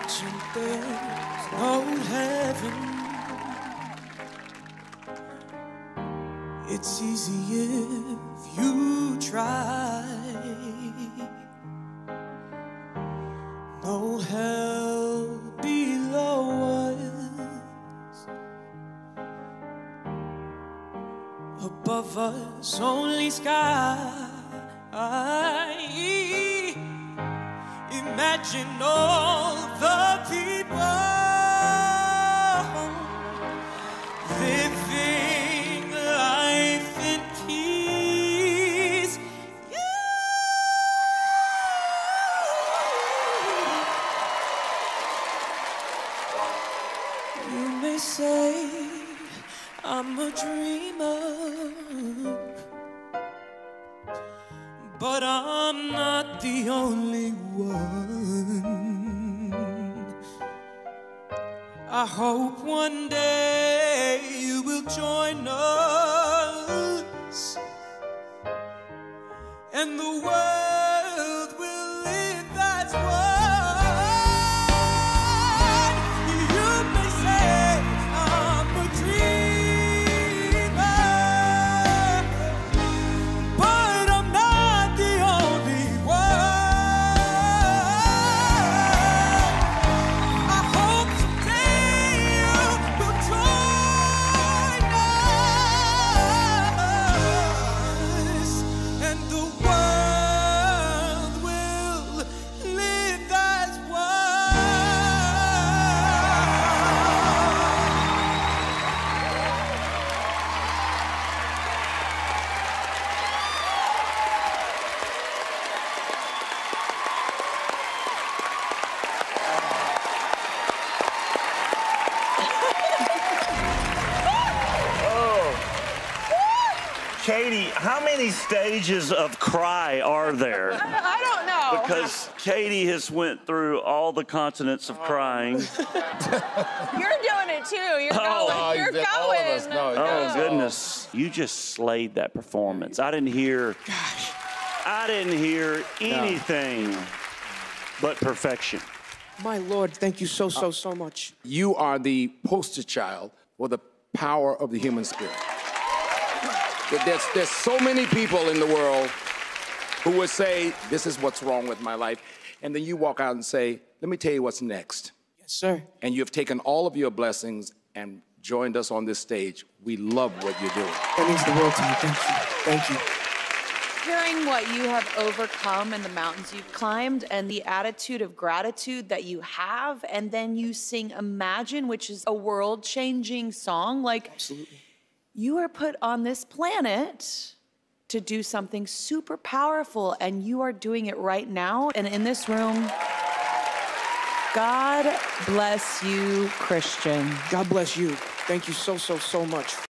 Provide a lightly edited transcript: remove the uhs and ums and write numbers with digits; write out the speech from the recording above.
Imagine there's no heaven. It's easy if you try. No hell below us. Above us, only sky. Imagine all the people living life in peace. You may say I'm a dreamer, but I'm not the only one. I hope one day you will join us, and the world will live as one. You may say I'm a dreamer, but I'm not the only one. I hope someday you will join us, and the world will live as Katie, how many stages of cry are there? I don't know. Because Katie has went through all the continents of crying. You're doing it too. You're Oh, going. You're going. all of us know it. Oh, goodness. You just slayed that performance. I didn't hear anything but perfection. My Lord, thank you so much. You are the poster child for the power of the human spirit. There's so many people in the world who would say, this is what's wrong with my life. And then you walk out and say, let me tell you what's next. Yes, sir. And you've taken all of your blessings and joined us on this stage. We love what you're doing. That means the world to me. Thank you. Thank you. Hearing what you have overcome and the mountains you've climbed and the attitude of gratitude that you have, and then you sing Imagine, which is a world-changing song. Like, Absolutely. you are put on this planet to do something super powerful, and you are doing it right now. And in this room, God bless you, Christian. God bless you. Thank you so much.